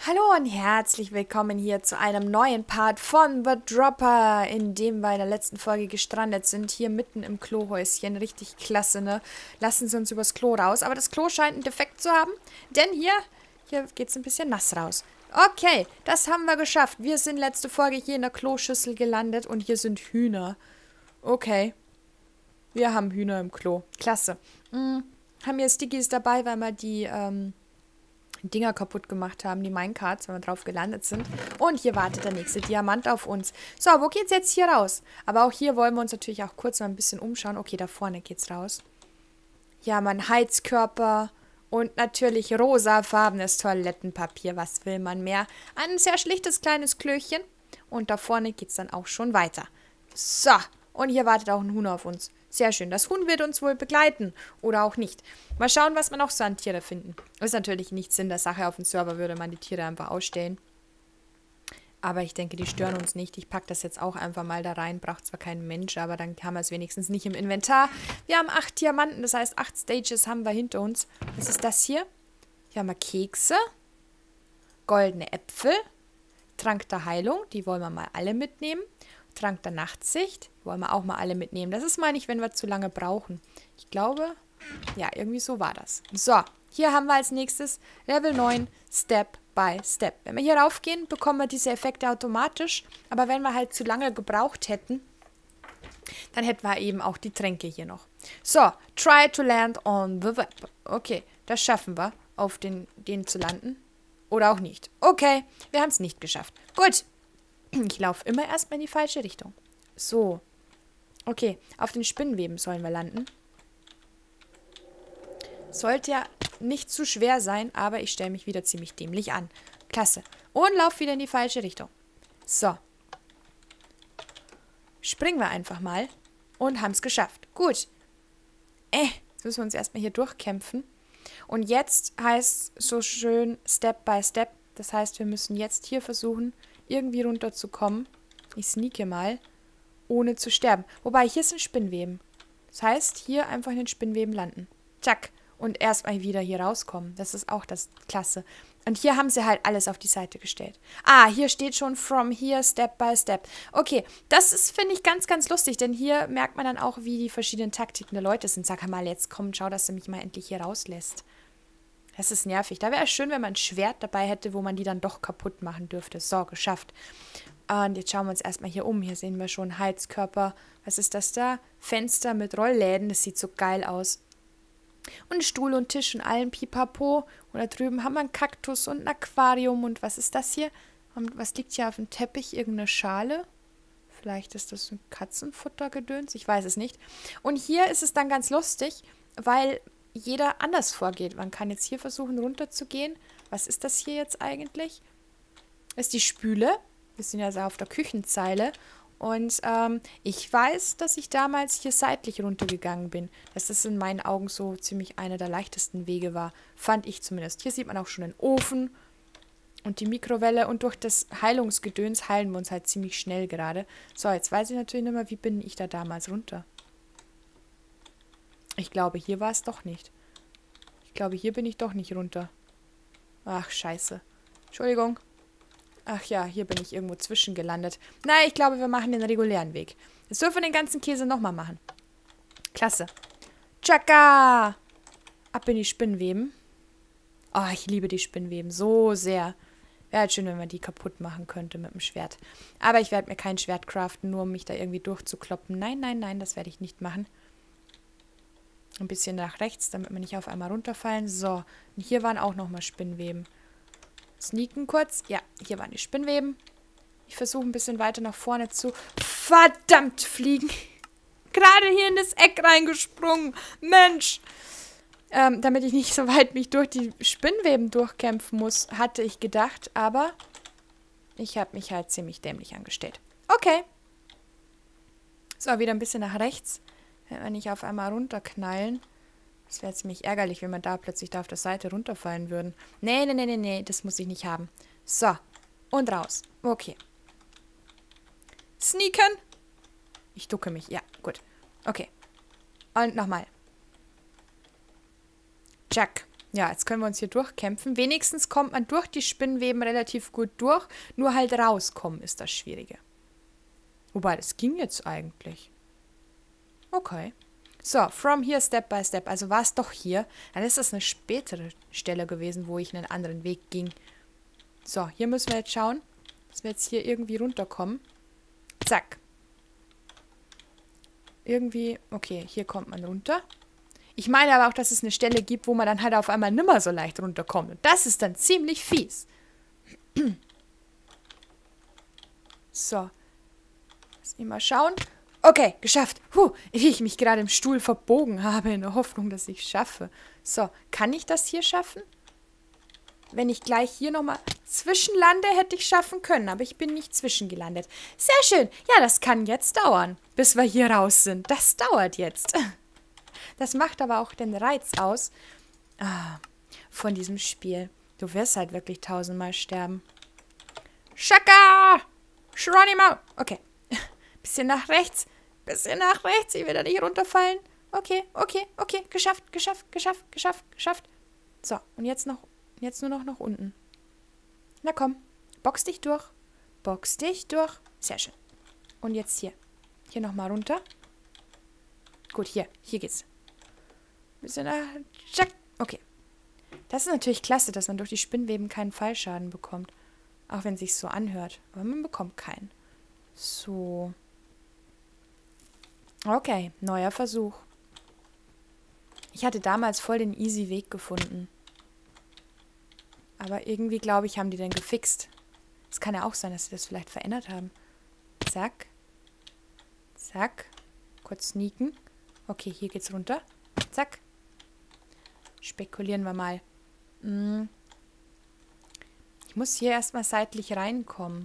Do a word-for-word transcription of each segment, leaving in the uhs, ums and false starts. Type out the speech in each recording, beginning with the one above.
Hallo und herzlich willkommen hier zu einem neuen Part von The Dropper, in dem wir in der letzten Folge gestrandet sind, hier mitten im Klohäuschen. Richtig klasse, ne? Lassen Sie uns übers Klo raus. Aber das Klo scheint einen Defekt zu haben, denn hier, hier geht es ein bisschen nass raus. Okay, das haben wir geschafft. Wir sind letzte Folge hier in der Kloschüssel gelandet und hier sind Hühner. Okay, wir haben Hühner im Klo. Klasse. Hm, haben hier Stickies dabei, weil wir die, ähm... Dinger kaputt gemacht haben, die Minecarts, wenn wir drauf gelandet sind. Und hier wartet der nächste Diamant auf uns. So, wo geht's jetzt hier raus? Aber auch hier wollen wir uns natürlich auch kurz mal ein bisschen umschauen. Okay, da vorne geht's raus. Hier haben wir einen Heizkörper und natürlich rosafarbenes Toilettenpapier. Was will man mehr? Ein sehr schlichtes kleines Klöchen. Und da vorne geht's dann auch schon weiter. So, und hier wartet auch ein Huhn auf uns. Sehr schön. Das Huhn wird uns wohl begleiten. Oder auch nicht. Mal schauen, was wir noch so an Tiere finden. Ist natürlich nicht Sinn der Sache. Auf dem Server würde man die Tiere einfach ausstellen. Aber ich denke, die stören uns nicht. Ich packe das jetzt auch einfach mal da rein. Braucht zwar kein Mensch, aber dann haben wir es wenigstens nicht im Inventar. Wir haben acht Diamanten, das heißt acht Stages haben wir hinter uns. Was ist das hier? Hier haben wir Kekse. Goldene Äpfel. Trank der Heilung. Die wollen wir mal alle mitnehmen. Trank der Nachtsicht. Wollen wir auch mal alle mitnehmen. Das ist, meine ich, wenn wir zu lange brauchen. Ich glaube, ja, irgendwie so war das. So, hier haben wir als nächstes Level neun, Step by Step. Wenn wir hier raufgehen, bekommen wir diese Effekte automatisch. Aber wenn wir halt zu lange gebraucht hätten, dann hätten wir eben auch die Tränke hier noch. So, try to land on the web. Okay, das schaffen wir, auf den, den zu landen. Oder auch nicht. Okay, wir haben es nicht geschafft. Gut. Ich laufe immer erstmal in die falsche Richtung. So. Okay, auf den Spinnweben sollen wir landen. Sollte ja nicht zu schwer sein, aber ich stelle mich wieder ziemlich dämlich an. Klasse. Und laufe wieder in die falsche Richtung. So. Springen wir einfach mal und haben es geschafft. Gut. Äh, jetzt müssen wir uns erstmal hier durchkämpfen. Und jetzt heißt es so schön Step by Step. Das heißt, wir müssen jetzt hier versuchen, irgendwie runterzukommen. Ich sneake mal, ohne zu sterben. Wobei, hier sind Spinnweben. Das heißt, hier einfach in den Spinnweben landen. Zack. Und erstmal wieder hier rauskommen. Das ist auch das Klasse. Und hier haben sie halt alles auf die Seite gestellt. Ah, hier steht schon from here, step by step. Okay, das ist, finde ich, ganz, ganz lustig. Denn hier merkt man dann auch, wie die verschiedenen Taktiken der Leute sind. Sag mal, jetzt komm, schau, dass du mich mal endlich hier rauslässt. Das ist nervig. Da wäre es schön, wenn man ein Schwert dabei hätte, wo man die dann doch kaputt machen dürfte. So, geschafft. Und jetzt schauen wir uns erstmal hier um. Hier sehen wir schon Heizkörper. Was ist das da? Fenster mit Rollläden. Das sieht so geil aus. Und Stuhl und Tisch und allen Pipapo. Und da drüben haben wir einen Kaktus und ein Aquarium. Und was ist das hier? Und was liegt hier auf dem Teppich? Irgendeine Schale? Vielleicht ist das ein Katzenfuttergedöns. Ich weiß es nicht. Und hier ist es dann ganz lustig, weil jeder anders vorgeht. Man kann jetzt hier versuchen, runterzugehen. Was ist das hier jetzt eigentlich? Das ist die Spüle. Wir sind ja so auf der Küchenzeile. Und ähm, ich weiß, dass ich damals hier seitlich runtergegangen bin. Dass das in meinen Augen so ziemlich einer der leichtesten Wege war. Fand ich zumindest. Hier sieht man auch schon den Ofen und die Mikrowelle. Und durch das Heilungsgedöns heilen wir uns halt ziemlich schnell gerade. So, jetzt weiß ich natürlich nicht mehr, wie bin ich da damals runter. Ich glaube, hier war es doch nicht. Ich glaube, hier bin ich doch nicht runter. Ach, scheiße. Entschuldigung. Ach ja, hier bin ich irgendwo zwischen gelandet. Nein, ich glaube, wir machen den regulären Weg. Jetzt dürfen wir den ganzen Käse nochmal machen. Klasse. Tschakka! Ab in die Spinnweben. Oh, ich liebe die Spinnweben so sehr. Wäre halt schön, wenn man die kaputt machen könnte mit dem Schwert. Aber ich werde mir kein Schwert craften, nur um mich da irgendwie durchzukloppen. Nein, nein, nein, das werde ich nicht machen. Ein bisschen nach rechts, damit wir nicht auf einmal runterfallen. So, und hier waren auch nochmal Spinnweben. Sneaken kurz. Ja, hier waren die Spinnweben. Ich versuche ein bisschen weiter nach vorne zu... Verdammt, fliegen. Gerade hier in das Eck reingesprungen. Mensch. Ähm, damit ich nicht so weit mich durch die Spinnweben durchkämpfen muss, hatte ich gedacht. Aber ich habe mich halt ziemlich dämlich angestellt. Okay. So, wieder ein bisschen nach rechts. Wenn wir nicht auf einmal runterknallen. Das wäre ziemlich ärgerlich, wenn wir da plötzlich da auf der Seite runterfallen würden. Nee, nee, nee, nee, nee, das muss ich nicht haben. So, und raus. Okay. Sneaken. Ich ducke mich, ja, gut. Okay. Und nochmal. Jack. Ja, jetzt können wir uns hier durchkämpfen. Wenigstens kommt man durch die Spinnweben relativ gut durch. Nur halt rauskommen ist das Schwierige. Wobei, das ging jetzt eigentlich. Okay. So, from here step by step. Also war es doch hier. Dann ist das eine spätere Stelle gewesen, wo ich einen anderen Weg ging. So, hier müssen wir jetzt schauen, dass wir jetzt hier irgendwie runterkommen. Zack. Irgendwie, okay, hier kommt man runter. Ich meine aber auch, dass es eine Stelle gibt, wo man dann halt auf einmal nimmer so leicht runterkommt. Und das ist dann ziemlich fies. So. Lass mich mal schauen. Okay, geschafft. Puh, wie ich mich gerade im Stuhl verbogen habe, in der Hoffnung, dass ich es schaffe. So, kann ich das hier schaffen? Wenn ich gleich hier nochmal zwischenlande, hätte ich schaffen können, aber ich bin nicht zwischengelandet. Sehr schön. Ja, das kann jetzt dauern, bis wir hier raus sind. Das dauert jetzt. Das macht aber auch den Reiz aus ah, von diesem Spiel. Du wirst halt wirklich tausendmal sterben. Shaka! Geronimo! Okay. Bisschen nach rechts. Bisschen nach rechts. Ich will da nicht runterfallen. Okay, okay, okay. Geschafft, geschafft, geschafft, geschafft, geschafft. So, und jetzt noch, jetzt nur noch nach unten. Na komm. Box dich durch. Box dich durch. Sehr schön. Und jetzt hier. Hier nochmal runter. Gut, hier. Hier geht's. Bisschen nach... Okay. Das ist natürlich klasse, dass man durch die Spinnweben keinen Fallschaden bekommt. Auch wenn es sich so anhört. Aber man bekommt keinen. So. Okay, neuer Versuch. Ich hatte damals voll den easy Weg gefunden. Aber irgendwie, glaube ich, haben die den gefixt. Es kann ja auch sein, dass sie das vielleicht verändert haben. Zack. Zack. Kurz sneaken. Okay, hier geht's runter. Zack. Spekulieren wir mal. Hm. Ich muss hier erstmal seitlich reinkommen.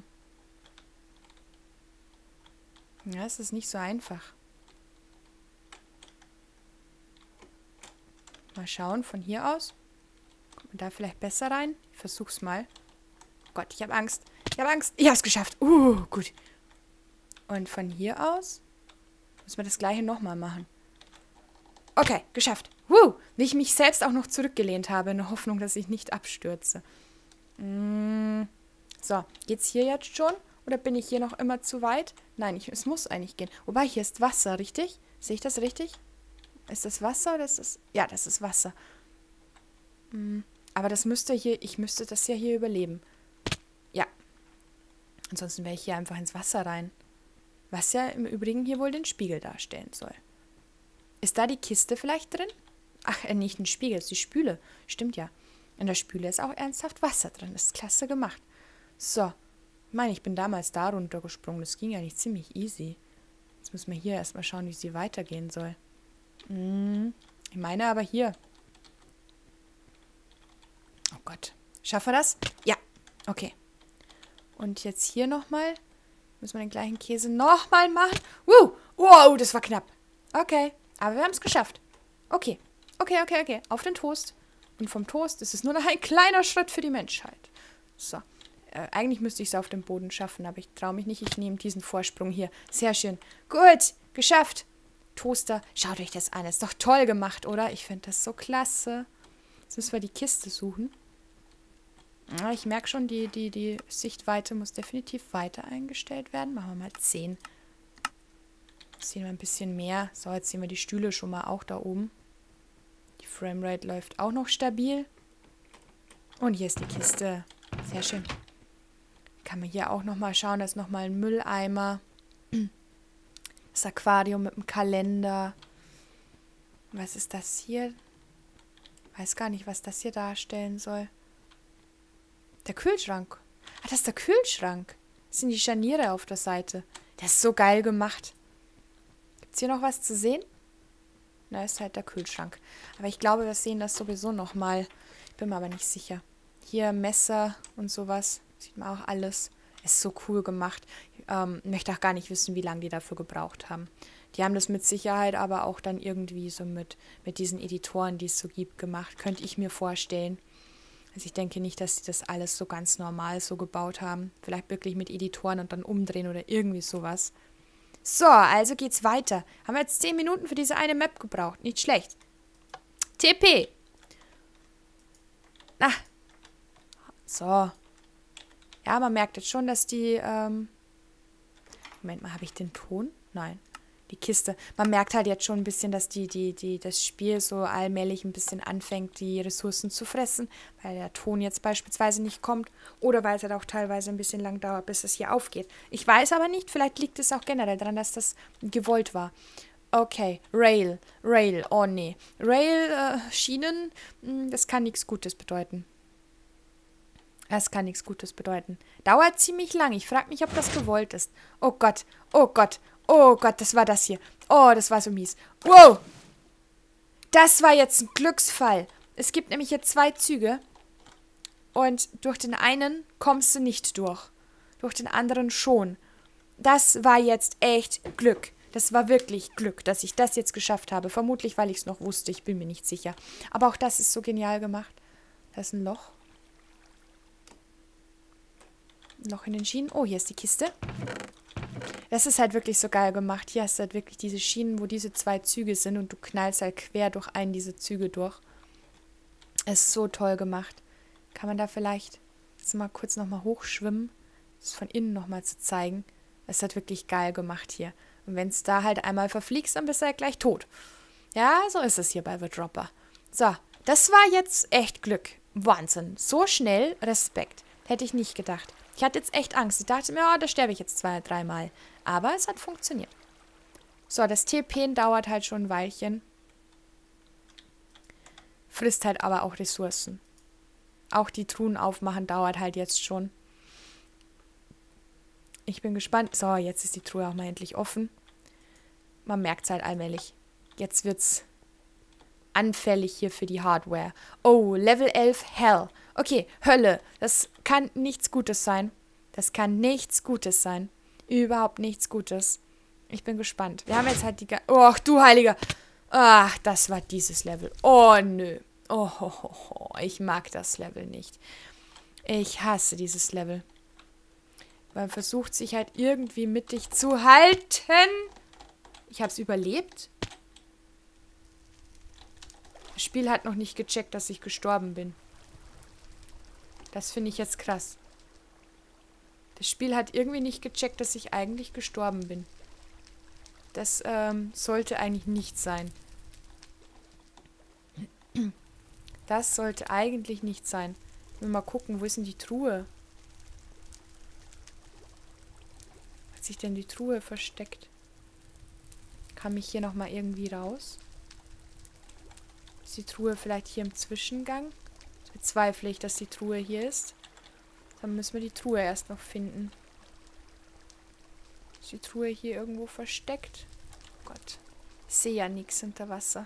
Ja, es ist nicht so einfach. Mal schauen, von hier aus. Kommt man da vielleicht besser rein? Ich versuch's mal. Oh Gott, ich habe Angst. Ich habe Angst. Ich habe es geschafft. Uh, gut. Und von hier aus müssen wir das gleiche nochmal machen. Okay, geschafft. Woo! Wie ich mich selbst auch noch zurückgelehnt habe, in der Hoffnung, dass ich nicht abstürze. Mm. So, geht's hier jetzt schon? Oder bin ich hier noch immer zu weit? Nein, ich, es muss eigentlich gehen. Wobei, hier ist Wasser, richtig? Sehe ich das richtig? Ist das Wasser oder ist das... Ja, das ist Wasser. Mm. Aber das müsste hier... Ich müsste das ja hier überleben. Ja. Ansonsten wäre ich hier einfach ins Wasser rein. Was ja im Übrigen hier wohl den Spiegel darstellen soll. Ist da die Kiste vielleicht drin? Ach, äh, nicht ein Spiegel, ist die Spüle. Stimmt ja. In der Spüle ist auch ernsthaft Wasser drin. Das ist klasse gemacht. So. Ich meine, ich bin damals da runtergesprungen. Das ging ja nicht ziemlich easy. Jetzt müssen wir hier erstmal schauen, wie sie weitergehen soll. Hm. Ich meine aber hier. Oh Gott. Schaffen wir das? Ja. Okay. Und jetzt hier nochmal. Müssen wir den gleichen Käse nochmal machen. Wow. Wow, das war knapp. Okay. Aber wir haben es geschafft. Okay. Okay, okay, okay. Auf den Toast. Und vom Toast ist es nur noch ein kleiner Schritt für die Menschheit. So. Äh, eigentlich müsste ich es auf dem Boden schaffen, aber ich traue mich nicht. Ich nehme diesen Vorsprung hier. Sehr schön. Gut. Geschafft. Toaster. Schaut euch das an. Ist doch toll gemacht, oder? Ich finde das so klasse. Jetzt müssen wir die Kiste suchen. Ja, ich merke schon, die, die, die Sichtweite muss definitiv weiter eingestellt werden. Machen wir mal zehn. Jetzt sehen wir ein bisschen mehr. So, jetzt sehen wir die Stühle schon mal auch da oben. Die Framerate läuft auch noch stabil. Und hier ist die Kiste. Sehr schön. Kann man hier auch nochmal schauen. Da ist nochmal ein Mülleimer. Das Aquarium mit dem Kalender. Was ist das hier? Weiß gar nicht, was das hier darstellen soll. Der Kühlschrank. Ah, das ist der Kühlschrank. Das sind die Scharniere auf der Seite. Das ist so geil gemacht. Gibt es hier noch was zu sehen? Na, ist halt der Kühlschrank. Aber ich glaube, wir sehen das sowieso nochmal. Ich bin mir aber nicht sicher. Hier Messer und sowas. Sieht man auch alles. Ist so cool gemacht. Ich ähm, möchte auch gar nicht wissen, wie lange die dafür gebraucht haben. Die haben das mit Sicherheit aber auch dann irgendwie so mit, mit diesen Editoren, die es so gibt, gemacht. Könnte ich mir vorstellen. Also ich denke nicht, dass sie das alles so ganz normal so gebaut haben. Vielleicht wirklich mit Editoren und dann umdrehen oder irgendwie sowas. So, also geht's weiter. Haben wir jetzt zehn Minuten für diese eine Map gebraucht. Nicht schlecht. T P. Na. So. Ja, man merkt jetzt schon, dass die, ähm... Moment mal, habe ich den Ton? Nein. Die Kiste. Man merkt halt jetzt schon ein bisschen, dass die, die, die, das Spiel so allmählich ein bisschen anfängt, die Ressourcen zu fressen, weil der Ton jetzt beispielsweise nicht kommt oder weil es halt auch teilweise ein bisschen lang dauert, bis es hier aufgeht. Ich weiß aber nicht, vielleicht liegt es auch generell daran, dass das gewollt war. Okay, Rail, Rail, oh nee. Rail, äh, Schienen, mh, das kann nichts Gutes bedeuten. Das kann nichts Gutes bedeuten. Dauert ziemlich lang. Ich frage mich, ob das gewollt ist. Oh Gott, oh Gott, oh Gott, das war das hier. Oh, das war so mies. Wow! Das war jetzt ein Glücksfall. Es gibt nämlich hier zwei Züge. Und durch den einen kommst du nicht durch. Durch den anderen schon. Das war jetzt echt Glück. Das war wirklich Glück, dass ich das jetzt geschafft habe. Vermutlich, weil ich es noch wusste. Ich bin mir nicht sicher. Aber auch das ist so genial gemacht. Da ist ein Loch. Loch in den Schienen. Oh, hier ist die Kiste. Das ist halt wirklich so geil gemacht. Hier hast du halt wirklich diese Schienen, wo diese zwei Züge sind und du knallst halt quer durch einen dieser Züge durch. Es ist so toll gemacht. Kann man da vielleicht jetzt mal kurz nochmal hochschwimmen, das von innen nochmal zu zeigen. Es ist halt wirklich geil gemacht hier. Und wenn es da halt einmal verfliegst, dann bist du halt gleich tot. Ja, so ist es hier bei The Dropper. So, das war jetzt echt Glück. Wahnsinn. So schnell, Respekt. Hätte ich nicht gedacht. Ich hatte jetzt echt Angst. Ich dachte mir, oh, da sterbe ich jetzt zwei, dreimal. Aber es hat funktioniert. So, das T P dauert halt schon ein Weilchen. Frisst halt aber auch Ressourcen. Auch die Truhen aufmachen dauert halt jetzt schon. Ich bin gespannt. So, jetzt ist die Truhe auch mal endlich offen. Man merkt es halt allmählich. Jetzt wird's anfällig hier für die Hardware. Oh, Level elf Hell. Okay, Hölle. Das kann nichts Gutes sein. Das kann nichts Gutes sein. Überhaupt nichts Gutes. Ich bin gespannt. Wir haben jetzt halt die... Oh, du Heiliger. Ach, das war dieses Level. Oh, nö. Oh, ho, ho, ho. Ich mag das Level nicht. Ich hasse dieses Level. Man versucht sich halt irgendwie mittig zu halten. Ich habe es überlebt. Das Spiel hat noch nicht gecheckt, dass ich gestorben bin. Das finde ich jetzt krass. Das Spiel hat irgendwie nicht gecheckt, dass ich eigentlich gestorben bin. Das ähm, sollte eigentlich nicht sein. Das sollte eigentlich nicht sein. Ich will mal gucken, wo ist denn die Truhe? Hat sich denn die Truhe versteckt? Kam ich hier nochmal irgendwie raus? Ist die Truhe vielleicht hier im Zwischengang? Das bezweifle ich, dass die Truhe hier ist. Dann müssen wir die Truhe erst noch finden. Ist die Truhe hier irgendwo versteckt? Oh Gott. Ich sehe ja nichts unter Wasser.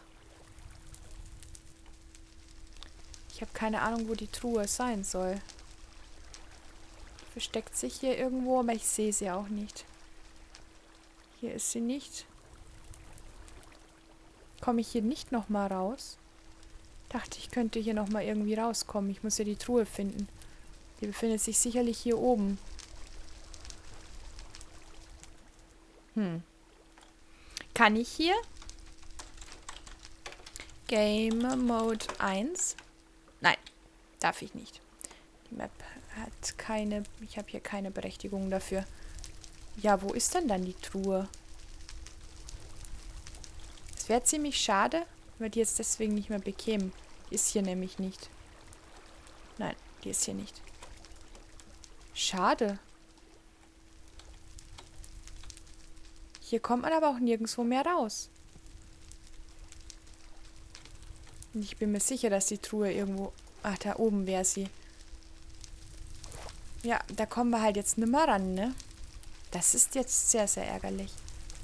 Ich habe keine Ahnung, wo die Truhe sein soll. Versteckt sich hier irgendwo, aber ich sehe sie auch nicht. Hier ist sie nicht. Komme ich hier nicht nochmal raus? Dachte, ich könnte hier nochmal irgendwie rauskommen. Ich muss ja die Truhe finden. Die befindet sich sicherlich hier oben. Hm. Kann ich hier? Game Mode eins? Nein, darf ich nicht. Die Map hat keine... Ich habe hier keine Berechtigung dafür. Ja, wo ist denn dann die Truhe? Es wäre ziemlich schade, wenn wir die jetzt deswegen nicht mehr bekämen. Die ist hier nämlich nicht. Nein, die ist hier nicht. Schade. Hier kommt man aber auch nirgendwo mehr raus. Und ich bin mir sicher, dass die Truhe irgendwo... Ach, da oben wäre sie. Ja, da kommen wir halt jetzt nimmer ran, ne? Das ist jetzt sehr, sehr ärgerlich.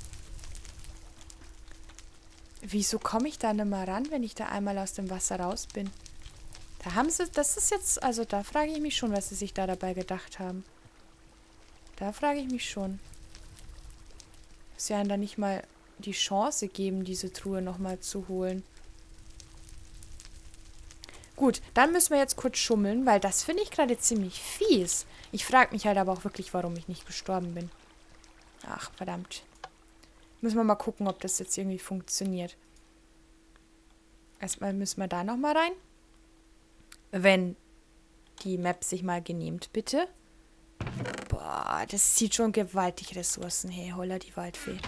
Wieso komme ich da nimmer ran, wenn ich da einmal aus dem Wasser raus bin? Da haben sie... Das ist jetzt... Also da frage ich mich schon, was sie sich da dabei gedacht haben. Da frage ich mich schon. Sie haben da nicht mal die Chance geben, diese Truhe nochmal zu holen. Gut, dann müssen wir jetzt kurz schummeln, weil das finde ich gerade ziemlich fies. Ich frage mich halt aber auch wirklich, warum ich nicht gestorben bin. Ach, verdammt. Müssen wir mal gucken, ob das jetzt irgendwie funktioniert. Erstmal müssen wir da nochmal rein. Wenn die Map sich mal genehmt, bitte. Boah, das zieht schon gewaltig Ressourcen. Hey, holla die Waldfee.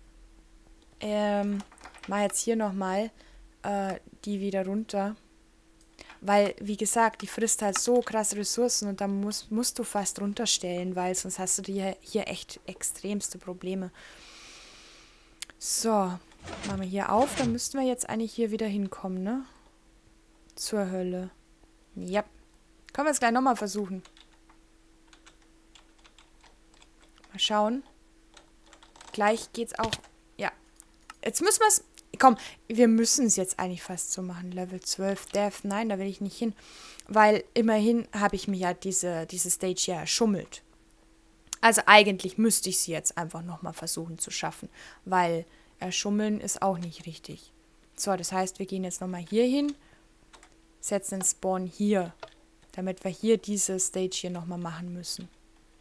Ähm, mach jetzt hier nochmal äh, die wieder runter. Weil, wie gesagt, die frisst halt so krass Ressourcen und dann musst, musst du fast runterstellen, weil sonst hast du hier, hier echt extremste Probleme. So, machen wir hier auf. Dann müssten wir jetzt eigentlich hier wieder hinkommen, ne? Zur Hölle. Ja. Können wir es gleich nochmal versuchen. Mal schauen. Gleich geht's auch. Ja. Jetzt müssen wir es. Komm, wir müssen es jetzt eigentlich fast so machen. Level zwölf Death. Nein, da will ich nicht hin. Weil immerhin habe ich mir ja diese, diese Stage ja erschummelt. Also eigentlich müsste ich sie jetzt einfach nochmal versuchen zu schaffen. Weil erschummeln ist auch nicht richtig. So, das heißt, wir gehen jetzt nochmal hier hin. Setzen den Spawn hier. Damit wir hier diese Stage hier nochmal machen müssen.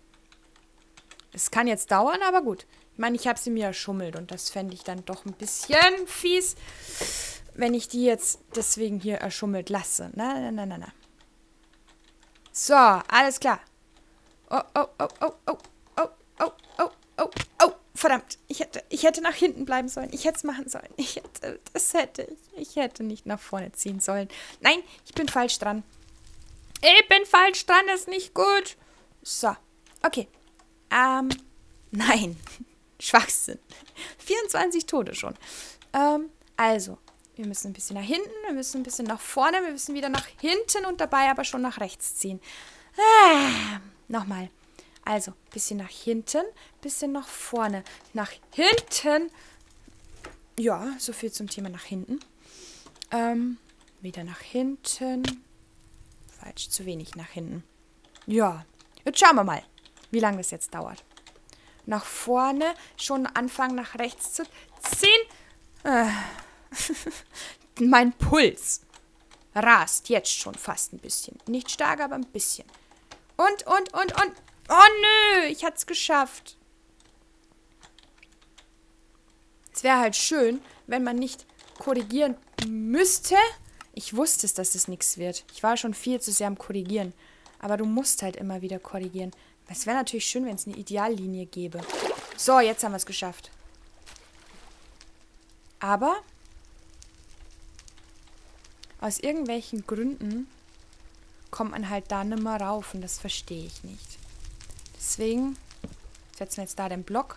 Es kann jetzt dauern, aber gut. Ich meine, ich habe sie mir erschummelt und das fände ich dann doch ein bisschen fies, wenn ich die jetzt deswegen hier erschummelt lasse. Na, na, na, na, na. So, alles klar. Oh, oh, oh, oh, oh, oh, oh, oh, oh, oh, verdammt. Ich hätte, ich hätte nach hinten bleiben sollen. Ich hätte es machen sollen. Ich hätte, das hätte ich. Ich hätte nicht nach vorne ziehen sollen. Nein, ich bin falsch dran. Ich bin falsch dran, das ist nicht gut. So, okay. Ähm, nein. Schwachsinn. vierundzwanzig Tote schon. Ähm, also, wir müssen ein bisschen nach hinten, wir müssen ein bisschen nach vorne, wir müssen wieder nach hinten und dabei aber schon nach rechts ziehen. Ah, nochmal. Also, bisschen nach hinten, bisschen nach vorne. Nach hinten. Ja, so viel zum Thema nach hinten. Ähm, wieder nach hinten. Falsch, zu wenig nach hinten. Ja, jetzt schauen wir mal, wie lange das jetzt dauert. Nach vorne, schon anfangen nach rechts zu ziehen. Äh. Mein Puls rast jetzt schon fast ein bisschen. Nicht stark, aber ein bisschen. Und, und, und, und. Oh nö, ich hatte es geschafft. Es wäre halt schön, wenn man nicht korrigieren müsste. Ich wusste es, dass es nichts wird. Ich war schon viel zu sehr am Korrigieren. Aber du musst halt immer wieder korrigieren. Es wäre natürlich schön, wenn es eine Ideallinie gäbe. So, jetzt haben wir es geschafft. Aber aus irgendwelchen Gründen kommt man halt da nicht mehr rauf. Und das verstehe ich nicht. Deswegen setzen wir jetzt da den Block.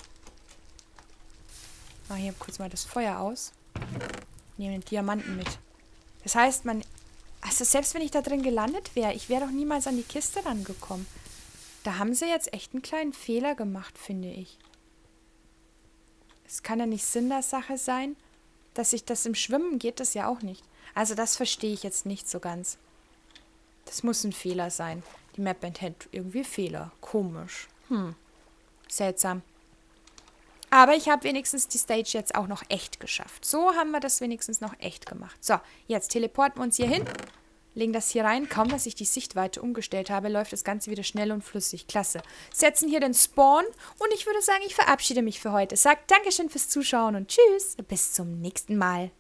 Machen hier kurz mal das Feuer aus. Nehmen den Diamanten mit. Das heißt, man... Also selbst wenn ich da drin gelandet wäre, ich wäre doch niemals an die Kiste rangekommen. Da haben sie jetzt echt einen kleinen Fehler gemacht, finde ich. Es kann ja nicht Sinn der Sache sein, dass ich das im Schwimmen geht, das ja auch nicht. Also das verstehe ich jetzt nicht so ganz. Das muss ein Fehler sein. Die Map enthält irgendwie Fehler. Komisch. Hm. Seltsam. Aber ich habe wenigstens die Stage jetzt auch noch echt geschafft. So haben wir das wenigstens noch echt gemacht. So, jetzt teleporten wir uns hier hin. Legen das hier rein. Kaum, dass ich die Sichtweite umgestellt habe, läuft das Ganze wieder schnell und flüssig. Klasse. Setzen hier den Spawn und ich würde sagen, ich verabschiede mich für heute. Sagt Dankeschön fürs Zuschauen und tschüss. Bis zum nächsten Mal.